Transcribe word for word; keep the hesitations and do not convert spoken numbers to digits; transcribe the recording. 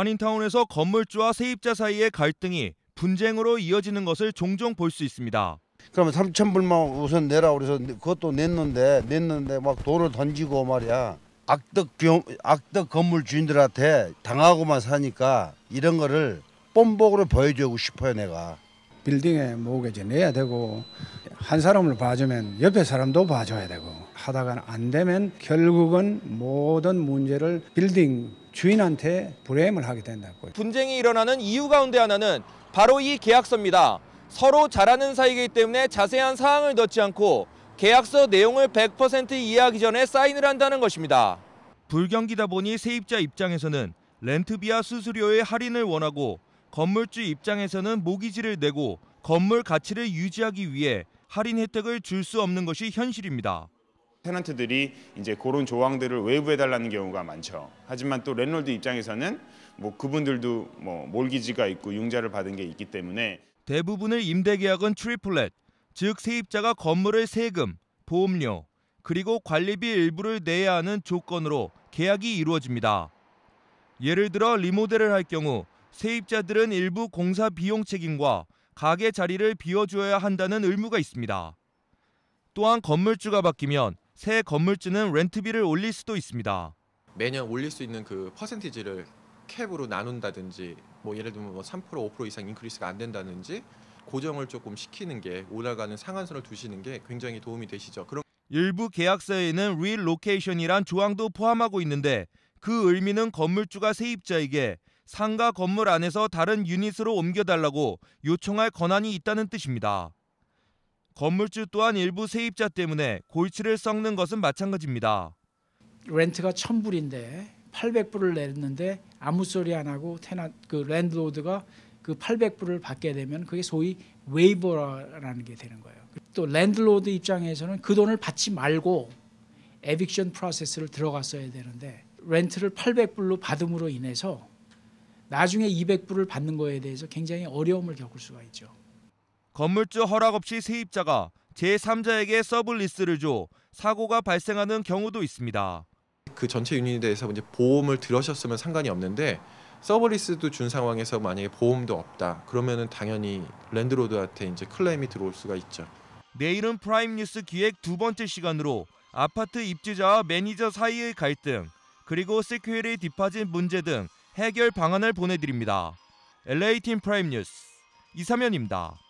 한인타운에서 건물주와 세입자 사이의 갈등이 분쟁으로 이어지는 것을 종종 볼 수 있습니다. 그러면 삼천 불만 우선 내라 그래서 그것도 냈는데 냈는데 막 돈을 던지고 말이야. 악덕 악덕 건물 주인들한테 당하고만 사니까 이런 거를 뽐복으로 보여주고 싶어요, 내가. 빌딩에 모기지 내야 되고 한 사람을 봐주면 옆에 사람도 봐줘야 되고 하다가 안 되면 결국은 모든 문제를 빌딩 주인한테 브레임을 하게 된다고. 분쟁이 일어나는 이유 가운데 하나는 바로 이 계약서입니다. 서로 잘하는 사이이기 때문에 자세한 사항을 넣지 않고 계약서 내용을 백 퍼센트 이해하기 전에 사인을 한다는 것입니다. 불경기다 보니 세입자 입장에서는 렌트비와 수수료의 할인을 원하고 건물주 입장에서는 모기지를 내고 건물 가치를 유지하기 위해 할인 혜택을 줄 수 없는 것이 현실입니다. 테넌트들이 이제 그런 조항들을 외부해달라는 경우가 많죠. 하지만 또 랜드로드 입장에서는 뭐 그분들도 뭐 몰기지가 있고 융자를 받은 게 있기 때문에 대부분의 임대 계약은 트리플렛, 즉 세입자가 건물의 세금, 보험료, 그리고 관리비 일부를 내야 하는 조건으로 계약이 이루어집니다. 예를 들어 리모델을 할 경우 세입자들은 일부 공사 비용 책임과 가게 자리를 비워줘야 한다는 의무가 있습니다. 또한 건물주가 바뀌면 새 건물주는 렌트비를 올릴 수도 있습니다. 매년 올릴 수 있는 그 퍼센티지를 캡으로 나눈다든지 뭐 예를 들면 뭐 삼 퍼센트 오 퍼센트 이상 인크리스가 안 된다든지 고정을 조금 시키는 게 올라가는 상한선을 두시는 게 굉장히 도움이 되시죠. 그럼 일부 계약서에는 릴로케이션이란 조항도 포함하고 있는데 그 의미는 건물주가 세입자에게 상가 건물 안에서 다른 유닛으로 옮겨달라고 요청할 권한이 있다는 뜻입니다. 건물주 또한 일부 세입자 때문에 골치를 썩는 것은 마찬가지입니다. 렌트가 천 불인데 팔백 불을 냈는데 아무 소리 안 하고 테나 그 랜드로드가 그 팔백 불을 받게 되면 그게 소위 웨이버라는 게 되는 거예요. 또 랜드로드 입장에서는 그 돈을 받지 말고 에빅션 프로세스를 들어갔어야 되는데 렌트를 팔백 불로 받음으로 인해서 나중에 이백 불을 받는 거에 대해서 굉장히 어려움을 겪을 수가 있죠. 건물주 허락 없이 세입자가 제삼자에게 서브리스를 줘 사고가 발생하는 경우도 있습니다. 그 전체 유닛에 대해서 이제 보험을 들으셨으면 상관이 없는데 서브리스도 준 상황에서 만약에 보험도 없다. 그러면은 당연히 랜드로드한테 이제 클레임이 들어올 수가 있죠. 내일은 프라임 뉴스 기획 두 번째 시간으로 아파트 입주자와 매니저 사이의 갈등, 그리고 세큐리티 디파짓 문제 등 해결 방안을 보내드립니다. 엘에이팀 프라임 뉴스 이삼현입니다.